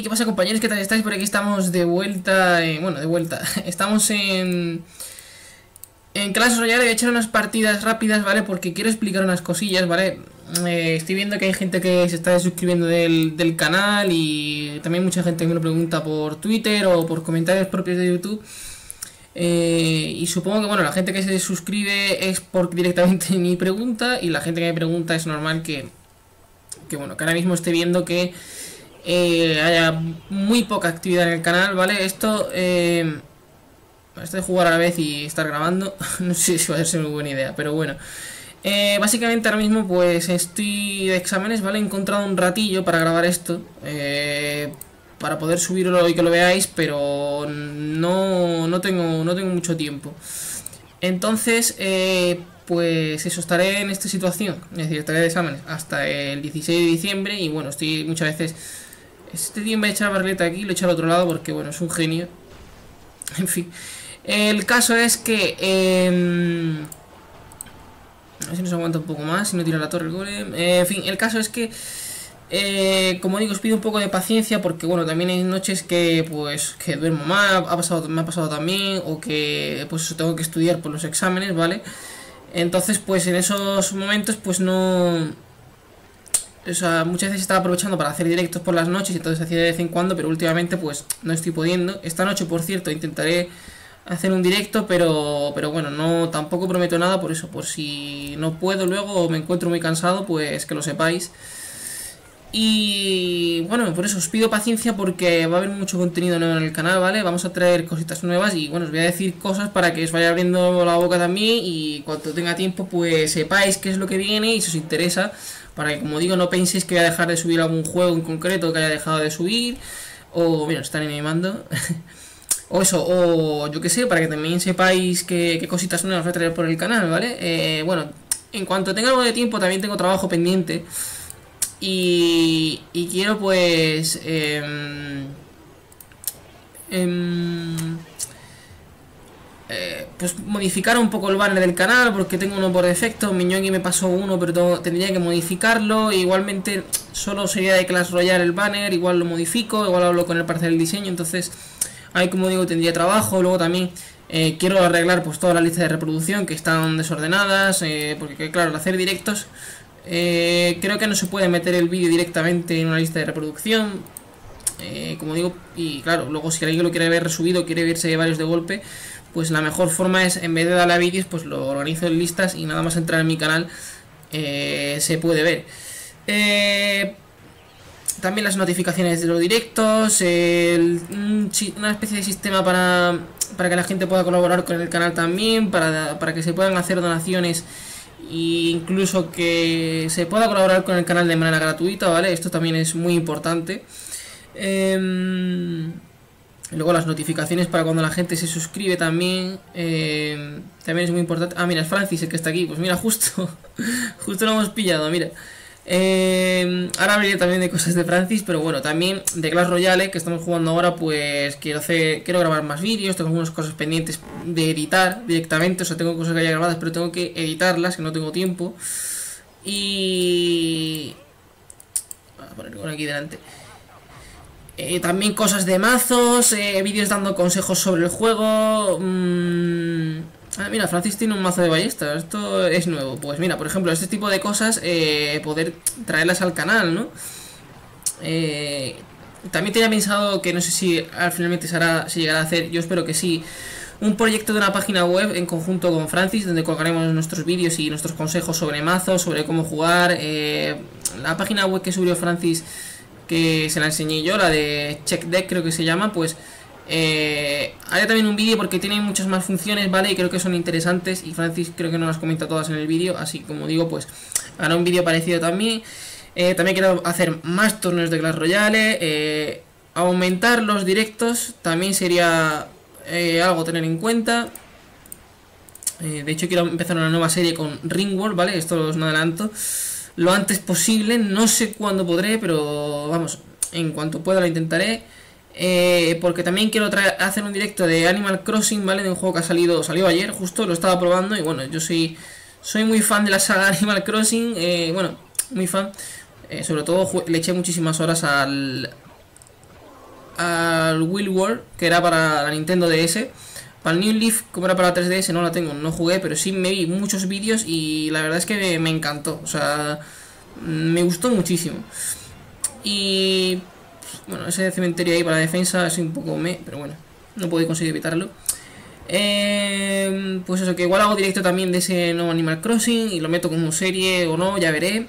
¿qué pasa, compañeros? ¿Qué tal estáis? Por aquí estamos de vuelta, bueno, de vuelta. Estamos en Clash Royale. Voy a echar unas partidas rápidas, ¿vale? Porque quiero explicar unas cosillas, ¿vale? Estoy viendo que hay gente que se está suscribiendo del canal y también mucha gente que me lo pregunta por Twitter o por comentarios propios de YouTube. Y supongo que, bueno, la gente que se suscribe es porque directamente me pregunta, y la gente que me pregunta es normal bueno, que ahora mismo esté viendo que haya muy poca actividad en el canal, ¿vale? Esto de jugar a la vez y estar grabando no sé si va a ser muy buena idea, pero bueno. Básicamente ahora mismo pues estoy de exámenes, ¿vale? He encontrado un ratillo para grabar esto, para poder subirlo y que lo veáis, pero no tengo mucho tiempo. Entonces, pues eso, estaré en esta situación, es decir, estaré de exámenes hasta el 16 de diciembre. Y bueno, estoy muchas veces, este tío me va a echar la barreta aquí, lo he echado al otro lado porque, bueno, es un genio. En fin, el caso es que a ver si nos aguanta un poco más, si no tira la torre el golem. En fin, el caso es que como digo, os pido un poco de paciencia porque, bueno, también hay noches que pues que duermo mal, me ha pasado también, o que pues eso, tengo que estudiar por los exámenes, ¿vale? Entonces pues en esos momentos pues no... O sea, muchas veces estaba aprovechando para hacer directos por las noches, y entonces hacía de vez en cuando, pero últimamente pues no estoy pudiendo. Esta noche, por cierto, intentaré hacer un directo, pero bueno, no, tampoco prometo nada, por eso, por si no puedo luego o me encuentro muy cansado, pues que lo sepáis. Y bueno, por eso os pido paciencia porque va a haber mucho contenido nuevo en el canal, ¿vale? Vamos a traer cositas nuevas y, bueno, os voy a decir cosas para que os vaya abriendo la boca también, y cuando tenga tiempo pues sepáis qué es lo que viene y si os interesa, para que, como digo, no penséis que voy a dejar de subir algún juego en concreto que haya dejado de subir, o mira, están animando o eso, o yo que sé, para que también sepáis qué cositas nuevas voy a traer por el canal, ¿vale? Bueno, en cuanto tenga algo de tiempo, también tengo trabajo pendiente. Y quiero pues pues modificar un poco el banner del canal, porque tengo uno por defecto. Miñogi me pasó uno, pero tendría que modificarlo. Igualmente solo sería de Clash Royale el banner, igual lo modifico, igual hablo con el parce del diseño. Entonces ahí, como digo, tendría trabajo. Luego también quiero arreglar pues toda la lista de reproducción, que están desordenadas, porque claro, al hacer directos creo que no se puede meter el vídeo directamente en una lista de reproducción, como digo, y claro, luego si alguien lo quiere ver resubido, quiere verse varios de golpe, pues la mejor forma es, en vez de darle a vídeos, pues lo organizo en listas y nada más entrar en mi canal se puede ver. También las notificaciones de los directos, una especie de sistema para que la gente pueda colaborar con el canal también, para que se puedan hacer donaciones e incluso que se pueda colaborar con el canal de manera gratuita, ¿vale? Esto también es muy importante. Luego las notificaciones para cuando la gente se suscribe también, también es muy importante. Ah, mira, es Francis el que está aquí. Pues mira, justo lo hemos pillado, mira. Ahora hablaré también de cosas de Francis, pero bueno, también de Clash Royale, que estamos jugando ahora, pues quiero grabar más vídeos. Tengo algunas cosas pendientes de editar directamente, o sea, tengo cosas que haya grabadas, pero tengo que editarlas, que no tengo tiempo. Y... voy a poner aquí delante. También cosas de mazos, vídeos dando consejos sobre el juego. Ah, mira, Francis tiene un mazo de ballestas, esto es nuevo. Pues mira, por ejemplo, este tipo de cosas, poder traerlas al canal, ¿no? También tenía pensado, que no sé si finalmente se llegará a hacer, yo espero que sí, un proyecto de una página web en conjunto con Francis, donde colgaremos nuestros vídeos y nuestros consejos sobre mazos, sobre cómo jugar. La página web que subió Francis, que se la enseñé yo, la de Check Deck creo que se llama, pues haré también un vídeo porque tiene muchas más funciones, ¿vale? Y creo que son interesantes, y Francis creo que no las comenta todas en el vídeo, así como digo, pues hará un vídeo parecido también. También quiero hacer más torneos de Clash Royale, aumentar los directos también sería algo a tener en cuenta. De hecho quiero empezar una nueva serie con Ringworld, ¿vale? Esto es un adelanto, lo antes posible, no sé cuándo podré, pero vamos, en cuanto pueda lo intentaré. Porque también quiero hacer un directo de Animal Crossing, ¿vale? De un juego que salió ayer, justo, lo estaba probando. Y bueno, yo soy muy fan de la saga Animal Crossing, bueno, muy fan. Sobre todo le eché muchísimas horas al al Wheel World, que era para la Nintendo DS. Para el New Leaf, como era para la 3DS, no la tengo, no jugué, pero sí me vi muchos vídeos y la verdad es que me encantó. O sea, me gustó muchísimo. Y bueno, ese cementerio ahí para la defensa es un poco pero bueno, no puedo conseguir evitarlo. Pues eso, que igual hago directo también de ese nuevo Animal Crossing y lo meto como serie o no, ya veré.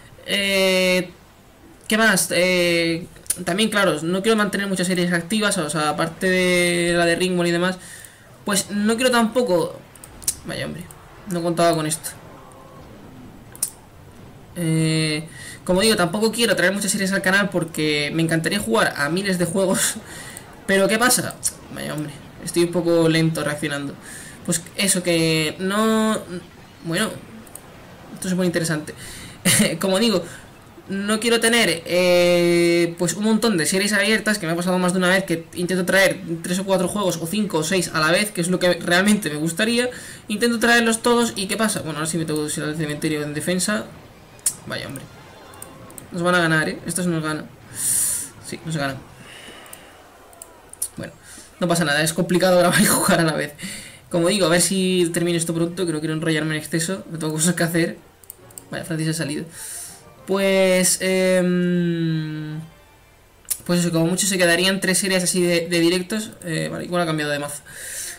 ¿Qué más? También, claro, no quiero mantener muchas series activas, o sea, aparte de la de Ringworld y demás, pues no quiero tampoco... Vaya, hombre, no contaba con esto. Como digo, tampoco quiero traer muchas series al canal porque me encantaría jugar a miles de juegos. Pero ¿qué pasa? Vaya, hombre, estoy un poco lento reaccionando. Pues eso, que no... Bueno, esto es muy interesante. Como digo, no quiero tener pues un montón de series abiertas, que me ha pasado más de una vez, que intento traer 3 o 4 juegos o 5 o 6 a la vez, que es lo que realmente me gustaría. Intento traerlos todos y ¿qué pasa? Bueno, ahora sí me tengo que ir al cementerio en defensa. Vaya, hombre, nos van a ganar, estos nos ganan. Sí, nos ganan. Bueno, no pasa nada, es complicado grabar y jugar a la vez. Como digo, a ver si termino esto pronto, que no quiero enrollarme en exceso. Me tengo cosas que hacer. Vaya, Francis ha salido. Pues pues eso, como mucho se quedarían 3 series así de directos. Vale, igual ha cambiado de mazo.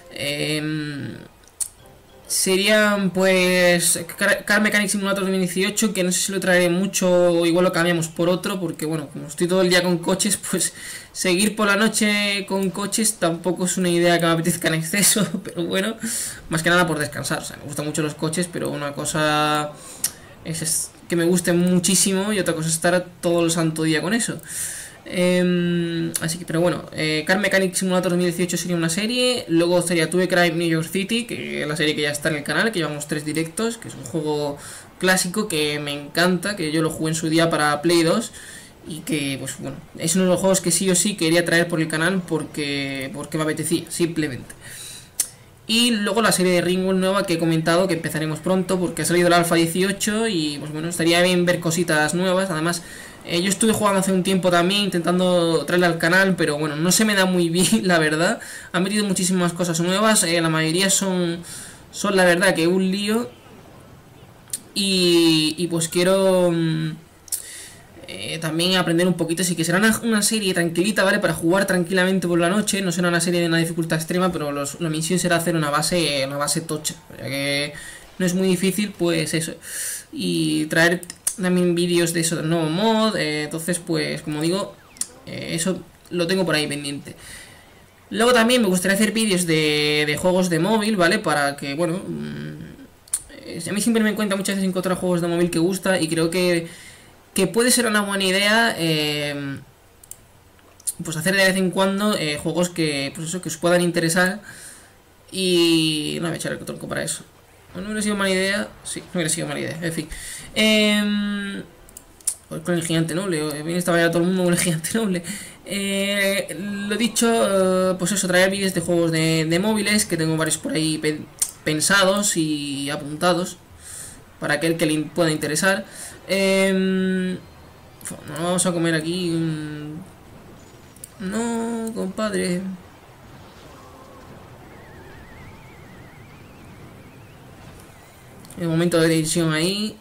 Serían pues Car Mechanic Simulator 2018, que no sé si lo traeré mucho o igual lo cambiamos por otro, porque bueno, como estoy todo el día con coches, pues seguir por la noche con coches tampoco es una idea que me apetezca en exceso, pero bueno, más que nada por descansar. O sea, me gustan mucho los coches, pero una cosa es que me guste muchísimo y otra cosa es estar todo el santo día con eso. Así que, pero bueno, Car Mechanic Simulator 2018 sería una serie. Luego sería Tube Crime New York City, que es la serie que ya está en el canal, que llevamos 3 directos, que es un juego clásico que me encanta, que yo lo jugué en su día para Play 2 y que, pues bueno, es uno de los juegos que sí o sí quería traer por el canal porque me apetecía, simplemente. Y luego la serie de Ringworld nueva que he comentado, que empezaremos pronto porque ha salido el Alpha 18 y pues bueno, estaría bien ver cositas nuevas. Además, yo estuve jugando hace un tiempo también intentando traerla al canal, pero bueno, no se me da muy bien, la verdad. Han metido muchísimas cosas nuevas, la mayoría son la verdad que un lío. Y pues quiero también aprender un poquito, así que será una serie tranquilita, ¿vale? Para jugar tranquilamente por la noche, no será una serie de una dificultad extrema, pero la misión será hacer una base tocha, ya que no es muy difícil, pues eso. Y traer también vídeos de eso del nuevo mod, entonces pues como digo, eso lo tengo por ahí pendiente. Luego también me gustaría hacer vídeos de juegos de móvil, ¿vale? Para que, bueno, a mí siempre me encuentra muchas veces encontrar juegos de móvil que gusta y creo que puede ser una buena idea pues hacer de vez en cuando juegos que, pues eso, que os puedan interesar. Y no voy a echar el tronco para eso. ¿No hubiera sido mala idea? Sí, no hubiera sido mala idea, en fin. Con el gigante noble, bien estaba ya todo el mundo con el gigante noble. Lo dicho, pues eso, traer vídeos de juegos de móviles, que tengo varios por ahí pensados y apuntados, para aquel que le pueda interesar. Vamos a comer aquí. No, compadre. El momento de decisión ahí.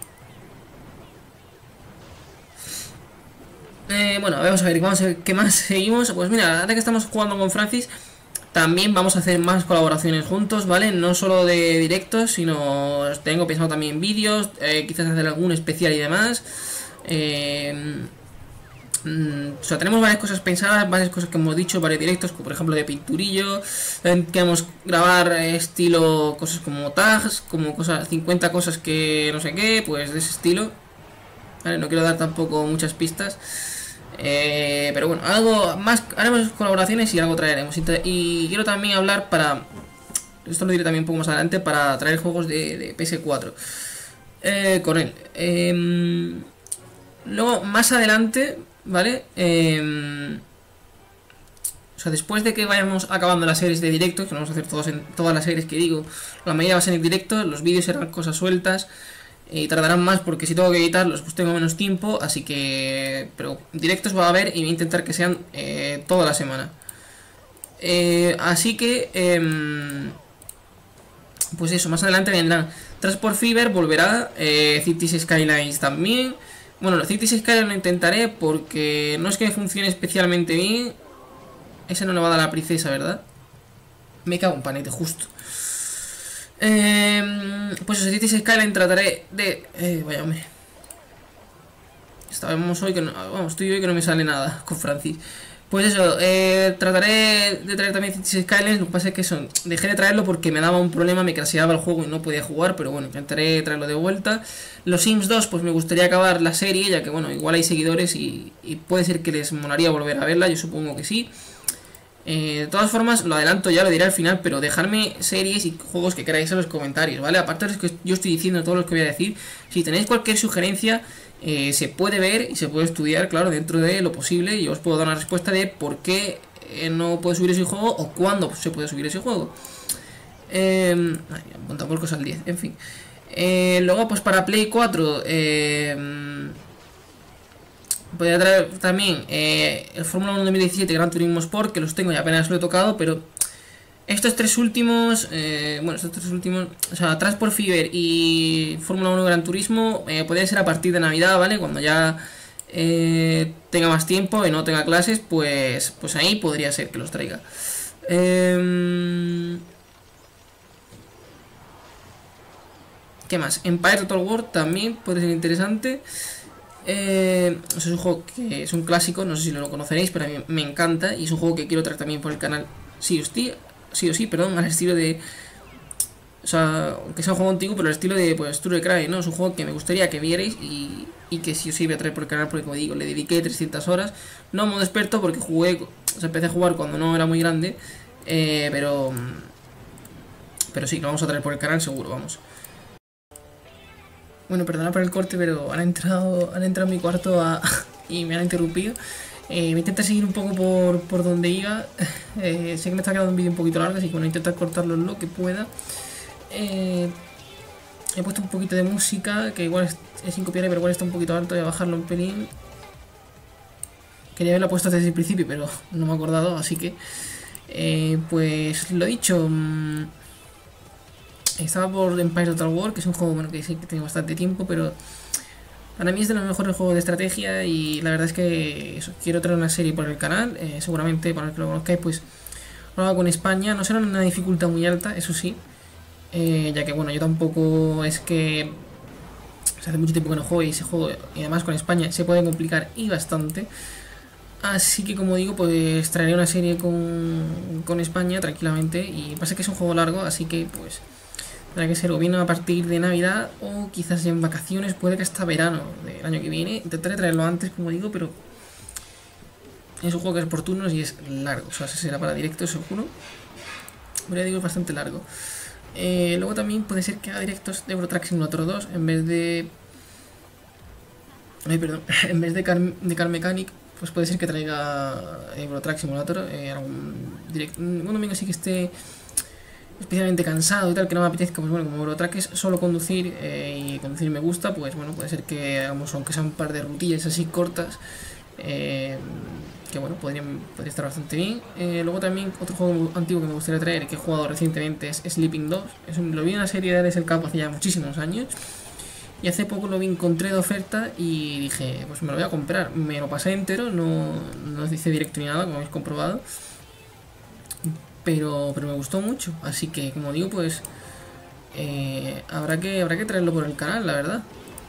Bueno, vamos a ver qué más seguimos. Pues mira, ahora que estamos jugando con Francis, también vamos a hacer más colaboraciones juntos, ¿vale? No solo de directos, sino tengo pensado también vídeos, quizás hacer algún especial y demás. O sea, tenemos varias cosas pensadas, varias cosas que hemos dicho, varios directos, como por ejemplo de pinturillo. También queremos grabar estilo cosas como tags, como cosas 50 cosas que no sé qué, pues de ese estilo. Vale, no quiero dar tampoco muchas pistas. Pero bueno, algo más, haremos colaboraciones y algo traeremos. Y quiero también hablar esto lo diré también un poco más adelante, para traer juegos de PS4 con él. Luego, más adelante, ¿vale? O sea, después de que vayamos acabando las series de directo, que vamos a hacer todas las series que digo, la mayoría va a ser en directo, los vídeos serán cosas sueltas. y tardarán más porque si tengo que editarlos pues tengo menos tiempo, así que... Pero directos va a haber y voy a intentar que sean toda la semana. Así que... pues eso, más adelante vendrán Transport Fever, volverá, Cities Skylines también. Bueno, los Cities Skylines lo intentaré porque no es que me funcione especialmente bien. Ese no le va a dar a la princesa, ¿verdad? Me cago en panete, justo. Pues eso, Cities Skylines trataré de... vaya, hombre. Estábamos hoy que no... Vamos, estoy hoy que no me sale nada con Francis. Pues eso, trataré de traer también Cities Skylines. Lo que pasa es que eso, dejé de traerlo porque me daba un problema, me crasheaba el juego y no podía jugar. Pero bueno, intentaré traerlo de vuelta. Los Sims 2, pues me gustaría acabar la serie, ya que bueno, igual hay seguidores y puede ser que les molaría volver a verla, yo supongo que sí. De todas formas, lo adelanto ya, lo diré al final, pero dejadme series y juegos que queráis en los comentarios, ¿vale? Aparte de los que yo estoy diciendo, todos los que voy a decir, si tenéis cualquier sugerencia, se puede ver y se puede estudiar, claro, dentro de lo posible. Y os puedo dar una respuesta de por qué no puedo subir ese juego o cuándo se puede subir ese juego. Montamos cosas al 10, en fin. Luego, pues para Play 4, podría traer también el Fórmula 1 2017 Gran Turismo Sport, que los tengo y apenas lo he tocado, pero estos tres últimos, o sea, Transport Fever y Fórmula 1 Gran Turismo, podría ser a partir de Navidad, ¿vale? Cuando ya tenga más tiempo y no tenga clases, pues ahí podría ser que los traiga. ¿Qué más? Empire Total War también puede ser interesante. Es un juego que es un clásico, no sé si lo conoceréis, pero a mí me encanta y es un juego que quiero traer también por el canal sí o sí, perdón, al estilo de... O sea, aunque sea un juego antiguo, pero al estilo de, pues, True Crime, ¿no? Es un juego que me gustaría que vierais y que sí o sí voy a traer por el canal porque, como digo, le dediqué 300 horas. No modo experto porque jugué, o sea, empecé a jugar cuando no era muy grande, pero sí, lo vamos a traer por el canal seguro, vamos. Bueno, perdona por el corte, pero han entrado en mi cuarto y me han interrumpido. Voy a intentar seguir un poco por donde iba. Sé que me está quedando un vídeo un poquito largo, así que voy a intentar cortarlo lo que pueda. He puesto un poquito de música, que igual es incopiable, pero igual está un poquito alto. Voy a bajarlo un pelín. Quería haberla puesto desde el principio, pero no me he acordado, así que... pues lo dicho... Estaba por Empire Total War, que es un juego bueno, que sí que tiene bastante tiempo, pero para mí es de los mejores juegos de estrategia y la verdad es que eso, quiero traer una serie por el canal, seguramente para los que lo conozcáis pues lo hago con España, no será una dificultad muy alta, eso sí, ya que bueno, yo tampoco es que hace mucho tiempo que no juego y ese juego, y además con España se puede complicar y bastante. Así que como digo, pues traeré una serie con España tranquilamente y pasa que es un juego largo, así que pues... Tendrá que ser o bien a partir de Navidad o quizás en vacaciones, puede que hasta verano del año que viene. Intentaré traerlo antes, como digo, pero es un juego que es por turnos y es largo. O sea, será para directo, seguro. Pero ya digo, es bastante largo. Luego también puede ser que haga directos de Euro Truck Simulator 2 en vez de... en vez de Car Mechanic, pues puede ser que traiga Euro Truck Simulator. Un domingo sí que esté... especialmente cansado y tal, que no me apetezca, pues bueno, como Eurotrack es solo conducir y conducir me gusta, pues bueno, puede ser que hagamos, aunque sea un par de rutillas así cortas, que bueno, podría estar bastante bien. Luego también otro juego antiguo que me gustaría traer, que he jugado recientemente, es Sleeping Dogs. Lo vi en una serie de Alex el Capo hace ya muchísimos años y hace poco lo vi, encontré de oferta y dije, pues me lo voy a comprar. Me lo pasé entero, no hice directo ni nada, como habéis comprobado. Pero me gustó mucho, así que como digo, pues habrá que traerlo por el canal, la verdad.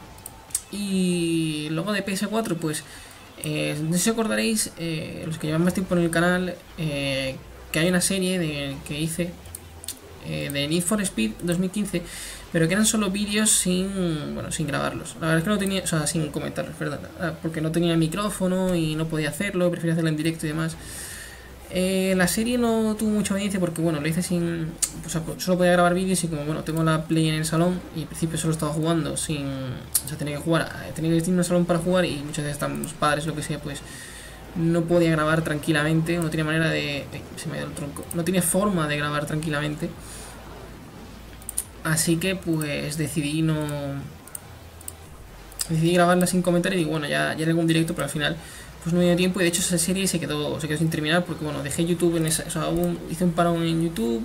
Y luego de PS4, pues no sé si acordaréis, los que llevan más tiempo en el canal, que hay una serie que hice de Need for Speed 2015, pero que eran solo vídeos sin grabarlos. La verdad es que no tenía, o sea, sin comentarlos, perdón, porque no tenía micrófono y no podía hacerlo, prefería hacerlo en directo y demás. La serie no tuvo mucha audiencia porque bueno, lo hice sin... O sea, solo podía grabar vídeos y como bueno, tengo la Play en el salón y al principio solo estaba jugando sin... O sea, tenía que ir a un salón para jugar y muchas veces están los padres, lo que sea, pues no podía grabar tranquilamente, no tenía manera de... se me ha ido el tronco. No tenía forma de grabar tranquilamente. Así que pues decidí no decidí grabarla sin comentar y digo, bueno, ya haré algún directo, pero al final pues no me dio tiempo y de hecho esa serie se quedó sin terminar porque bueno, dejé YouTube en esa, o sea, hice un parón en YouTube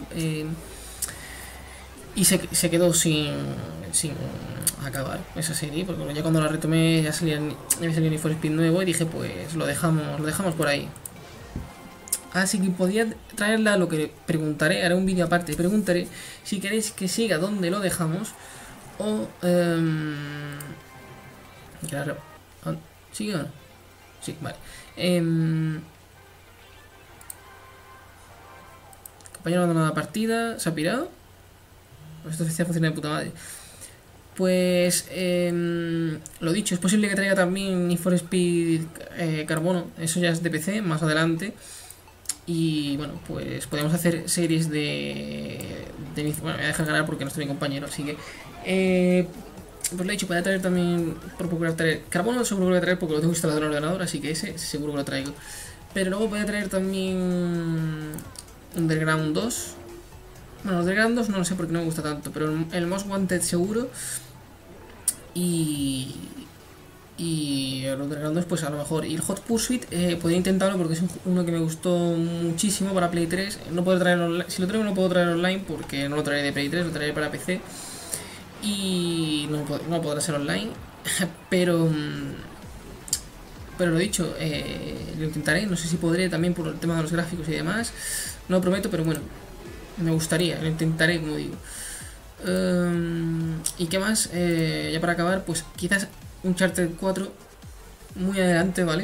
y se quedó sin acabar esa serie, porque bueno, ya cuando la retomé ya me salía Need for Speed nuevo y dije pues lo dejamos por ahí. Así que podía traerla, lo que preguntaré, haré un vídeo aparte, preguntaré si queréis que siga donde lo dejamos o... claro, ¿sigue o no? Sí, vale. Compañero abandonado la partida, se ha pirado. Esto funciona de puta madre. Pues lo dicho, es posible que traiga también Need for Speed Carbono, eso ya es de PC, más adelante. Y bueno, pues podemos hacer series bueno, me voy a dejar ganar porque no estoy mi compañero, así que pues lo he dicho, voy a traer también, por procurar traer Carbono, seguro que lo voy a traer porque lo tengo instalado en el ordenador, así que ese seguro que lo traigo. Pero luego voy a traer también Underground 2. Bueno, Underground 2 no lo sé porque no me gusta tanto, pero el Most Wanted seguro. Y el Underground 2 pues a lo mejor. Y el Hot Pursuit podría intentarlo porque es uno que me gustó muchísimo para Play 3. No puedo traerlo online. Si lo traigo no puedo traer online porque no lo traeré de Play 3, lo traeré para PC. Y no podrá ser online. Pero lo dicho, lo intentaré. No sé si podré también por el tema de los gráficos y demás. No lo prometo, pero bueno, me gustaría, lo intentaré, como digo. ¿Y qué más? Ya para acabar, pues quizás Uncharted 4 muy adelante, ¿vale?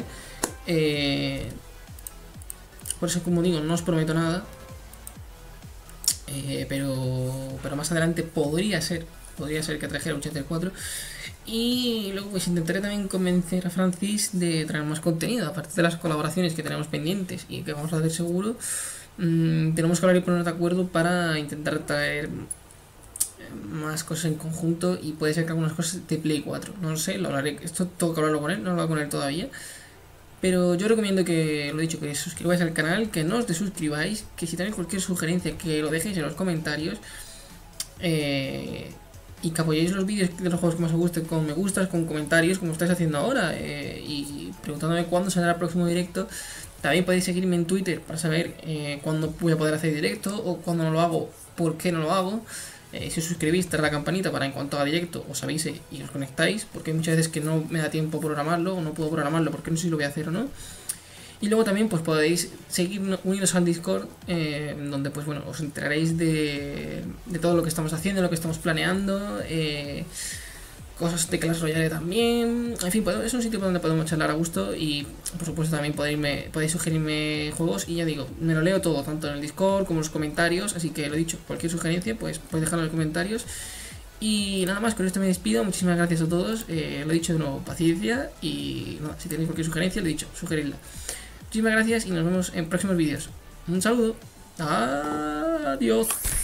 Por eso, como digo, no os prometo nada. Pero más adelante podría ser que trajera Uncharted 4. Y luego pues intentaré también convencer a Francis de traer más contenido, aparte de las colaboraciones que tenemos pendientes y que vamos a hacer seguro. Tenemos que hablar y ponernos de acuerdo para intentar traer más cosas en conjunto y puede ser que algunas cosas de Play 4, no lo sé, lo hablaré, esto tengo que hablarlo con él, no lo voy a con él todavía, pero yo recomiendo que, lo dicho, que suscribáis al canal, que no os desuscribáis, que si tenéis cualquier sugerencia que lo dejéis en los comentarios y que apoyéis los vídeos de los juegos que más os gusten con me gustas, con comentarios como estáis haciendo ahora y preguntándome cuándo saldrá el próximo directo. También podéis seguirme en Twitter para saber cuándo voy a poder hacer directo o cuándo no lo hago, por qué no lo hago. Si os suscribís, darle la campanita para en cuanto haga directo os avise y os conectáis, porque hay muchas veces que no me da tiempo programarlo o no puedo programarlo porque no sé si lo voy a hacer o no. Y luego también pues podéis seguir unidos al Discord, donde pues bueno, os enteraréis de todo lo que estamos haciendo, lo que estamos planeando, cosas de Clash Royale también. En fin, pues es un sitio donde podemos charlar a gusto y por supuesto también podéis sugerirme juegos y ya digo, me lo leo todo, tanto en el Discord como en los comentarios, así que lo dicho, cualquier sugerencia pues podéis dejarlo en los comentarios. Y nada más, con esto me despido, muchísimas gracias a todos, lo he dicho de nuevo, paciencia y nada, si tenéis cualquier sugerencia, lo he dicho, sugeridla. Muchísimas gracias y nos vemos en próximos vídeos. Un saludo. Adiós.